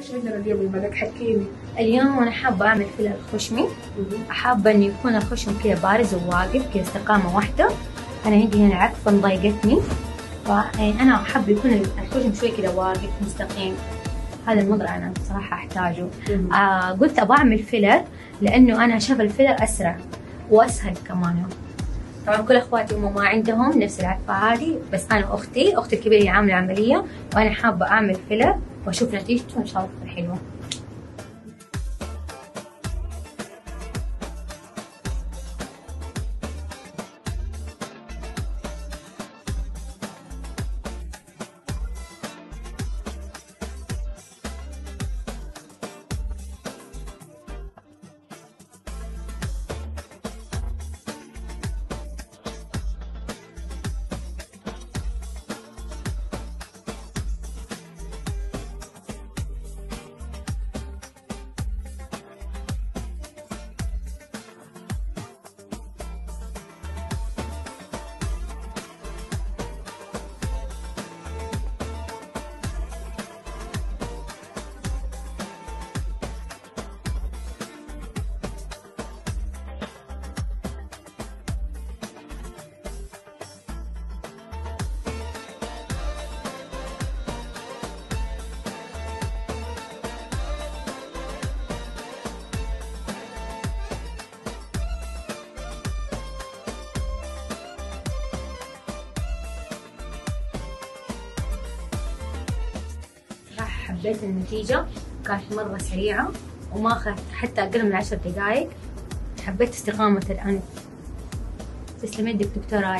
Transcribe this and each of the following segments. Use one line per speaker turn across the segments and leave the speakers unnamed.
ايش عندنا اليوم يا ملك؟ حكيني.
اليوم أنا حابة أعمل فيلر خشمي. حابة إنه يكون الخشم كذا بارز وواقف كذا استقامة واحدة. أنا عندي هنا عقفة مضايقتني، فأنا حابة يكون الخشم شوي كذا واقف مستقيم. هذا الموضوع أنا صراحة أحتاجه. قلت أبغى أعمل فيلر لأنه أنا شايفة الفيلر أسرع وأسهل كمان. طبعا كل اخواتي هم ما عندهم نفس العقفة هذه، بس انا اختي الكبيرة هي عاملة عملية، وانا حابة اعمل فيلر واشوف نتيجته ان شاء الله تكون حلوة. حبيت النتيجة، كانت مرة سريعة وما أخذت حتى أقل من 10 دقايق. حبيت استقامة الأنف. تسلم يدك دكتورة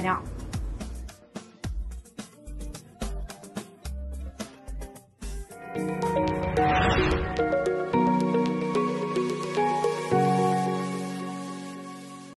آلاء.